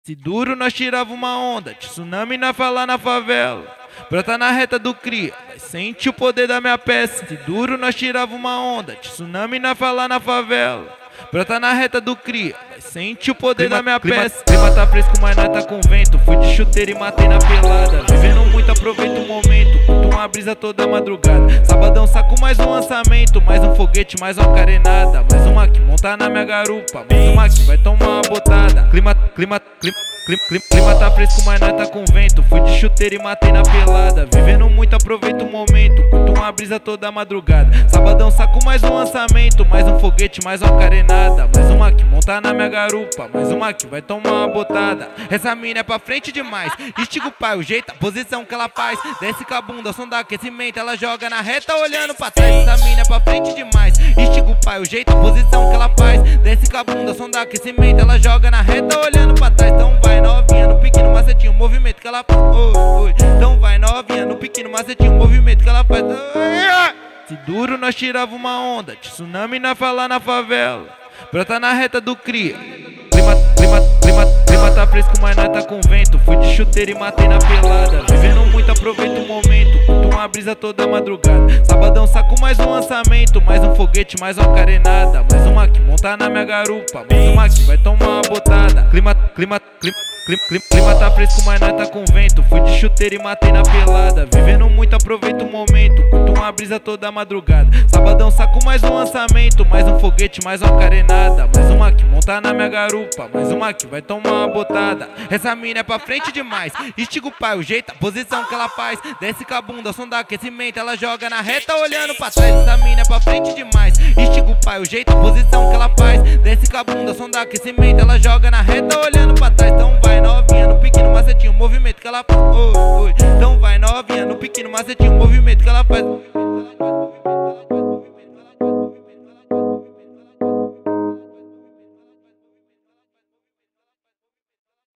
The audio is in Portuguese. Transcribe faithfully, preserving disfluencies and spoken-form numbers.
Se duro nós tirava uma onda, tsunami nós falar na favela. Brota na reta do cria, vai sente o poder da minha peça. Se duro nós tirava uma onda, tsunami nós falar na favela. Brota na reta do cria, vai sente o poder clima, da minha clima, peça. Clima tá fresco, mas nós tá com vento. Fui de chuteiro e matei na pelada. Vivendo muito, aproveito o momento. Curto uma brisa toda madrugada. Sabadão saco mais um lançamento. Mais um foguete, mais uma carenada. Mais uma que monta na minha garupa. Mais uma que vai tomar uma botada. Clima, clima, clima. Clima, clima, clima tá fresco, mas nós tá com vento. Fui de chuteiro e matei na pelada. Vivendo muito, aproveito o momento. Curto uma brisa toda madrugada. Sabadão saco mais um lançamento. Mais um foguete, mais uma carenada. Mais uma que monta na minha garupa. Mais uma que vai tomar uma botada. Essa mina é pra frente demais. Estiga o pai, o jeito, a posição que ela faz. Desce com a bunda, som da aquecimento. Ela joga na reta olhando pra trás. Essa mina é pra frente demais. Estiga o pai, o jeito, a posição que ela faz. Desce com a bunda, som da aquecimento. Ela joga na reta olhando pra trás. Então vai novinha no pique no macetinho, o movimento que ela faz. Oi, oi. Então vai novinha no pique no macetinho, o movimento que ela faz. Se duro nós tirava uma onda, tsunami nós falar na favela. Brota na reta do cria. Clima, clima, clima, clima tá fresco, mas nós tá com vento. Fui de chuteiro e matei na pelada. Vivendo muito, aproveito o momento. Curto uma brisa toda madrugada. Sabadão saco mais um lançamento. Mais um foguete, mais uma carenada. Mais uma que monta na minha garupa. Mais uma que vai tomar uma botada. Clima, clima, clima. Clima, clima, clima tá fresco, mas nós tá com vento. Fui de chuteiro e matei na pelada. Vivendo muito, aproveito o momento. Curto uma brisa toda madrugada. Sabadão saco mais um lançamento. Mais um foguete, mais uma carenada. Mais uma que monta na minha garupa. Mais uma que vai tomar uma botada. Essa mina é pra frente demais. Estiga o pai, o jeito, a posição que ela faz. Desce com a bunda, som da aquecimento. Ela joga na reta olhando pra trás. Essa mina é pra frente demais. Estiga o pai, o jeito, a posição que ela faz. Desce com a bunda, som da aquecimento. Ela joga na reta olhando pra trás. Então vai novinha no pique no macetinho, o movimento que ela faz. Oi, oi. Então vai novinha no pique no macetinho, o movimento que ela faz.